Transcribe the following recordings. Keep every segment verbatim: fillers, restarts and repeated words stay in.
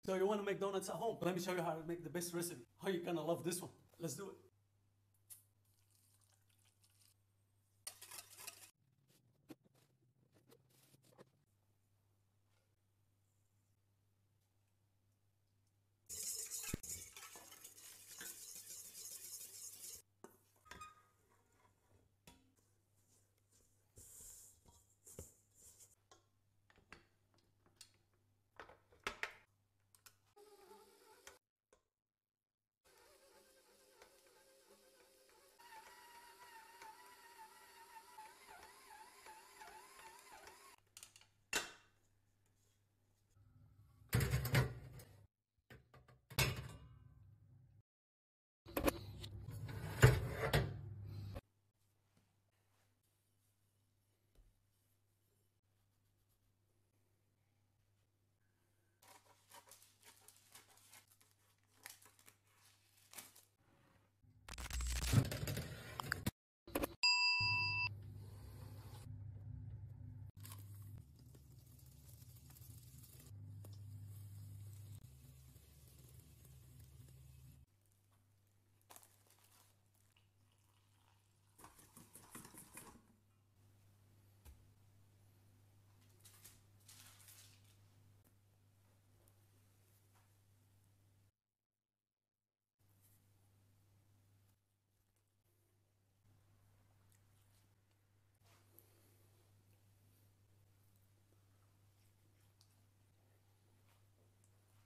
So you want to make donuts at home? Let me show you how to make the best recipe. How you're gonna love this one. Let's do it.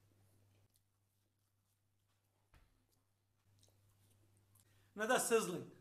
Now that's sizzling.